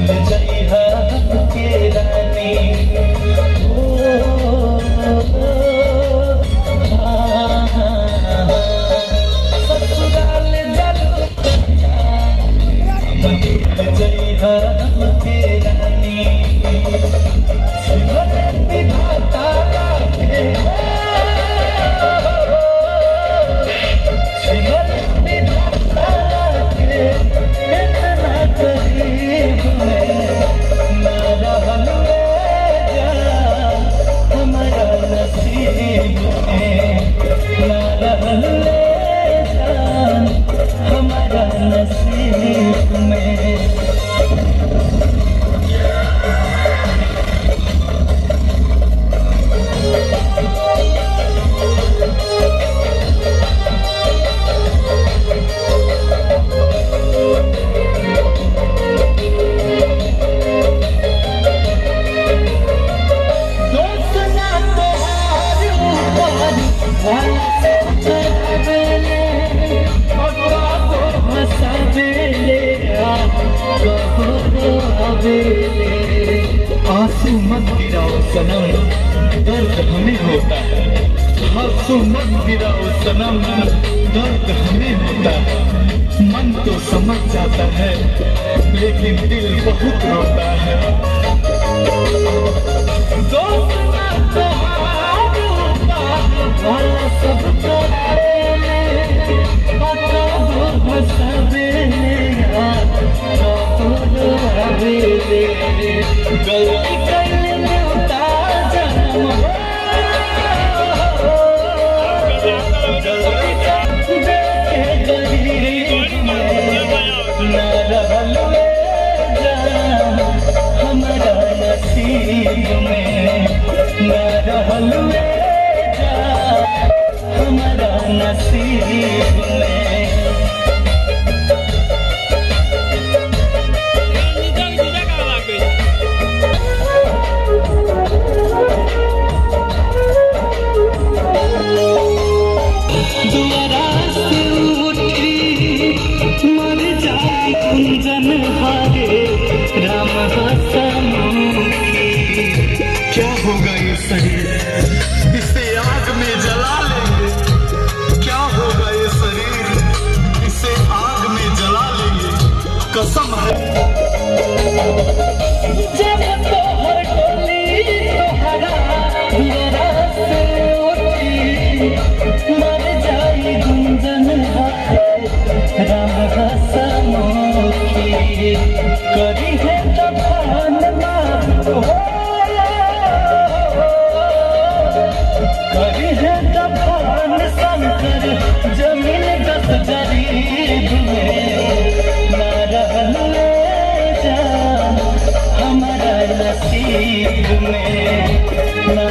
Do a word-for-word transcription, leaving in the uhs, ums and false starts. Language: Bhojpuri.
आंसू मत गिराओ सनम, दर्द हमें होता है। आंसू मत गिराओ सनम, दर्द हमें होता है। मन तो समझ जाता है लेकिन दिल बहुत रोता है। दोस्त ना तो वाला सब तो गलती करने उतार जन्म गलती करने गरीब में न रहल जान हमारा नसीब में न रहल जान हमारा नसीब में। क्या होगा ये शरीर, इसे आग में जला लेंगे। क्या होगा ये शरीर, इसे आग में जला लेंगे। कसम है जब तोहर टोली तोहरा मेरा से उठी, मर जाई गुंजन राम हसमुखी। करी है दफन मार करी है दफन शंकर जमीन दस जरीब में न रहल जान हमारा नसीब में न